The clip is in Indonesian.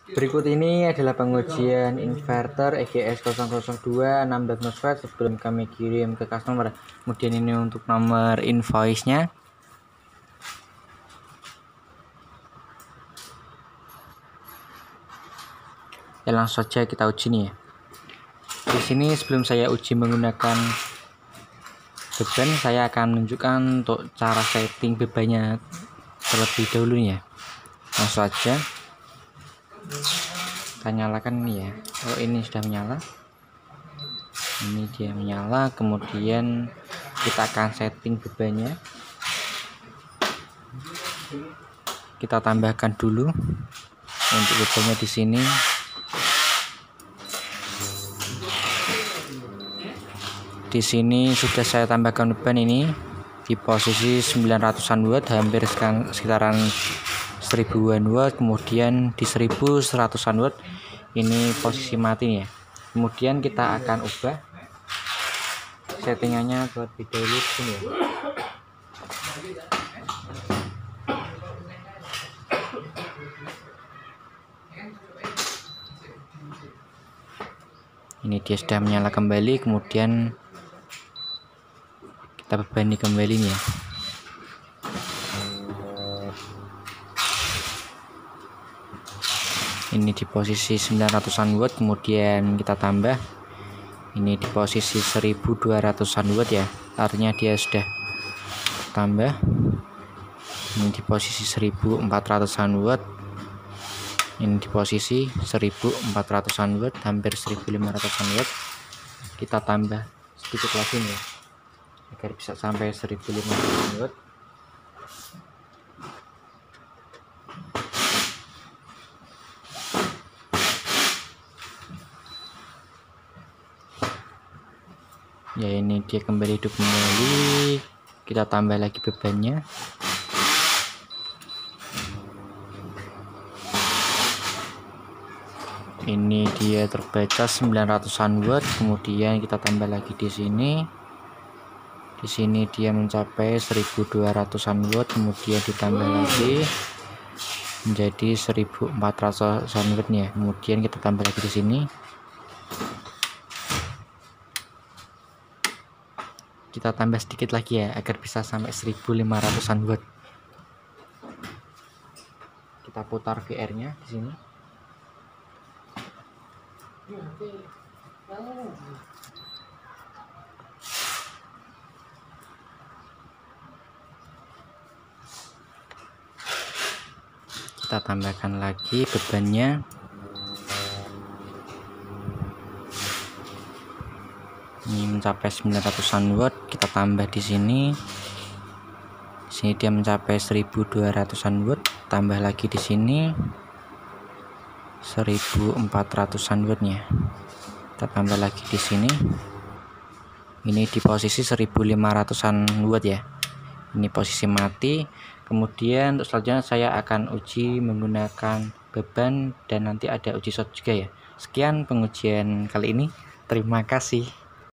Berikut ini adalah pengujian inverter EGS 002 16 MOSFET sebelum kami kirim ke customer. Kemudian ini untuk nomor invoice-nya. Ya, langsung saja kita uji nih ya. Di sini sebelum saya uji menggunakan beban, saya akan menunjukkan untuk cara setting bebannya terlebih dahulu nih ya. Langsung saja kita nyalakan ini ya. Oh, ini sudah menyala. Ini dia menyala, kemudian kita akan setting bebannya. Kita tambahkan dulu untuk bebannya di sini. Di sini sudah saya tambahkan beban ini di posisi 900-an watt, hampir sekitaran 1000-an watt. Kemudian di 1100-an watt ini posisi mati ya. Kemudian kita akan ubah settingannya terlebih dahulu di sini ya. Ini dia sudah menyala kembali, kemudian kita bebani kembali nih ya. Ini di posisi 900-an watt, kemudian kita tambah ini di posisi 1200-an watt ya, artinya dia sudah tambah. Ini di posisi 1400-an watt, ini di posisi 1400-an watt, hampir 1500-an watt. Kita tambah sedikit lagi nih ya, agar bisa sampai 1500-an watt. Ya, ini dia kembali hidup kembali. Kita tambah lagi bebannya. Ini dia terbaca 900-an watt, kemudian kita tambah lagi di sini. Di sini dia mencapai 1200-an watt, kemudian ditambah lagi menjadi 1400-an wattnya. Kemudian kita tambah lagi di sini. Kita tambah sedikit lagi ya, agar bisa sampai 1500-an watt. Kita putar VR-nya di sini. Kita tambahkan lagi bebannya. Ini mencapai 900-an watt, kita tambah di sini. Di sini dia mencapai 1200-an watt, tambah lagi di sini 1400-an wattnya. Kita tambah lagi di sini. Ini di posisi 1500-an watt ya. Ini posisi mati. Kemudian untuk selanjutnya saya akan uji menggunakan beban dan nanti ada uji shot juga ya. Sekian pengujian kali ini. Terima kasih.